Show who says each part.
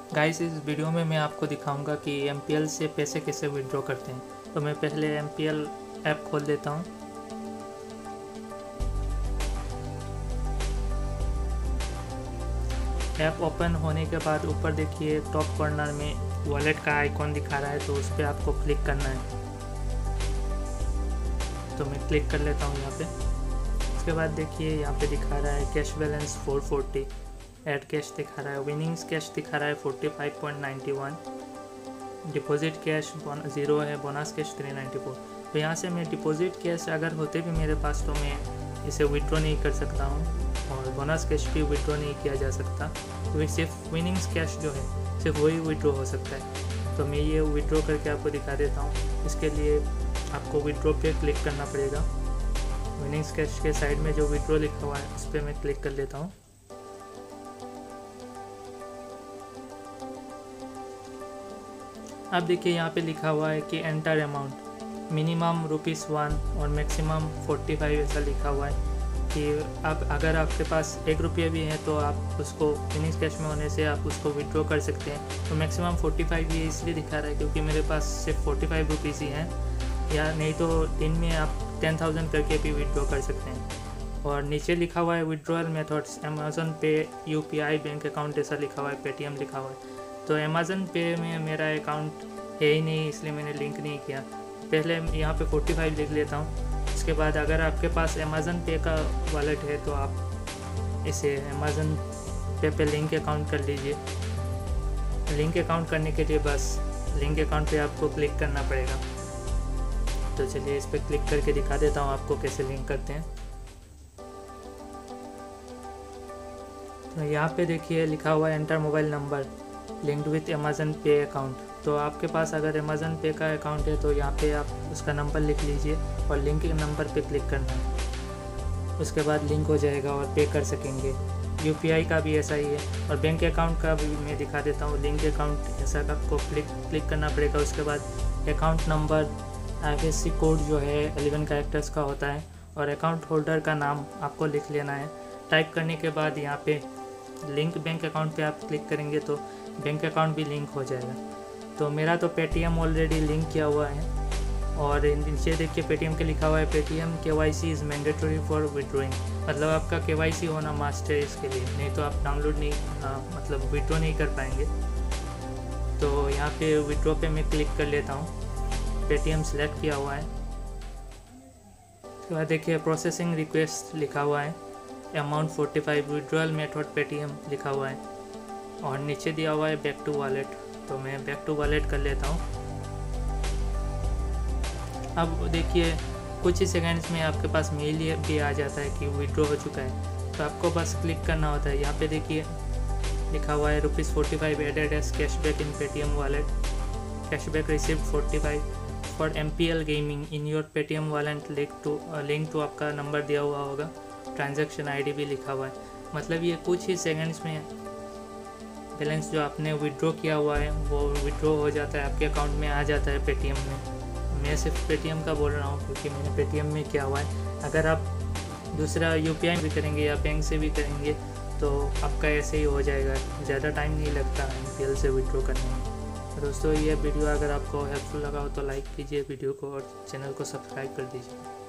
Speaker 1: Guys, इस video में मैं आपको दिखाऊंगा कि MPL से पैसे कैसे विड्रॉ करते हैं। तो मैं पहले MPL ऐप खोल देता हूं। ऐप ओपन होने के बाद ऊपर देखिए टॉप कॉर्नर में वॉलेट का आइकॉन दिखा रहा है, तो उस पर आपको क्लिक करना है। तो मैं क्लिक कर लेता हूं यहाँ पे। उसके बाद देखिए यहाँ पे दिखा रहा है कैश बैलेंस 440, ऐड कैश दिखा रहा है, विनिंग्स कैश दिखा रहा है 45.91, डिपॉजिट कैश 0 है, बोनस कैश 394। तो यहाँ से मैं डिपॉजिट कैश अगर होते भी मेरे पास तो मैं इसे विड्रॉ नहीं कर सकता हूँ, और बोनस कैश भी विड्रॉ नहीं किया जा सकता। तो सिर्फ विनिंग्स कैश जो है सिर्फ वही विड्रॉ हो सकता है। तो मैं ये विड्रॉ करके आपको दिखा देता हूँ। इसके लिए आपको विड्रॉ पे क्लिक करना पड़ेगा। विनिंग्स कैश के साइड में जो विड्रॉ लिखा हुआ है उस पर मैं क्लिक कर लेता हूँ। अब देखिए यहाँ पे लिखा हुआ है कि एंटर अमाउंट मिनिमम ₹1 और मैक्सिमम 45 ऐसा लिखा हुआ है कि आप अगर आपके पास ₹1 भी है तो आप उसको विनिंग्स कैश में होने से आप उसको विड्रॉ कर सकते हैं। तो मैक्सिमम 45 ये इसलिए दिखा रहा है क्योंकि मेरे पास सिर्फ ₹45 ही हैं, या नहीं तो दिन में आप 10,000 करके भी विड्रॉ कर सकते हैं। और नीचे लिखा हुआ है withdrawal methods, Amazon Pay, UPI bank account ऐसा लिखा हुआ है, पेटीएम लिखा हुआ है। तो अमेज़न पे में मेरा अकाउंट है ही नहीं, इसलिए मैंने लिंक नहीं किया। पहले यहाँ पे 45 लिख लेता हूँ। उसके बाद अगर आपके पास अमेज़न पे का वॉलेट है तो आप इसे अमेज़न पे लिंक अकाउंट कर लीजिए। लिंक अकाउंट करने के लिए बस लिंक अकाउंट पे आपको क्लिक करना पड़ेगा। तो चलिए इस पर क्लिक करके दिखा देता हूँ आपको कैसे लिंक करते हैं। तो यहाँ पे देखिए लिखा हुआ है enter mobile number linked with Amazon Pay account. तो आपके पास अगर अमेज़न पे का अकाउंट है तो यहाँ पे आप उसका नंबर लिख लीजिए और लिंक के नंबर पे क्लिक करना है। उसके बाद लिंक हो जाएगा और पे कर सकेंगे। UPI का भी ऐसा ही है, और बैंक अकाउंट का भी मैं दिखा देता हूँ। लिंक अकाउंट ऐसा आपको क्लिक करना पड़ेगा। उसके बाद अकाउंट नंबर, IFSC कोड जो है 11 कैरेक्टर्स का होता है, और अकाउंट होल्डर का नाम आपको लिख लेना है। टाइप करने के बाद यहाँ पे लिंक बैंक अकाउंट पे आप क्लिक करेंगे तो बैंक अकाउंट भी लिंक हो जाएगा। तो मेरा तो पेटीएम ऑलरेडी लिंक किया हुआ है, और नीचे देखिए पेटीएम के लिखा हुआ है Paytm KYC is mandatory for withdrawing, मतलब आपका KYC होना मस्ट है इसके लिए, नहीं तो आप डाउनलोड नहीं मतलब विड्रॉ नहीं कर पाएंगे। तो यहाँ पे विड्रॉ पे मैं क्लिक कर लेता हूँ। पेटीएम सेलेक्ट किया हुआ है। उसके बाद देखिए प्रोसेसिंग रिक्वेस्ट लिखा हुआ है, अमाउंट 45, विड्रॉल मेथड पेटीएम लिखा हुआ है, और नीचे दिया हुआ है बैक टू वॉलेट। तो मैं बैक टू वॉलेट कर लेता हूँ। अब देखिए कुछ ही सेकंड्स में आपके पास मेल भी आ जाता है कि विड्रॉ हो चुका है। तो आपको बस क्लिक करना होता है। यहाँ पे देखिए लिखा हुआ है ₹45 added as cashback in Paytm wallet, cashback received 45 for MPL gaming in your Paytm wallet, link to आपका नंबर दिया हुआ होगा, ट्रांजैक्शन ID भी लिखा हुआ है। मतलब ये कुछ ही सेकंड्स में बैलेंस जो आपने विड्रॉ किया हुआ है वो विड्रॉ हो जाता है, आपके अकाउंट में आ जाता है पेटीएम में। मैं सिर्फ पेटीएम का बोल रहा हूँ क्योंकि मैंने पेटीएम में किया हुआ है। अगर आप दूसरा UPI भी करेंगे या बैंक से भी करेंगे तो आपका ऐसे ही हो जाएगा, ज़्यादा टाइम नहीं लगता MPL से विड्रॉ करने में। दोस्तों, ये वीडियो अगर आपको हेल्पफुल लगा हो तो लाइक कीजिए वीडियो को, और चैनल को सब्सक्राइब कर दीजिए।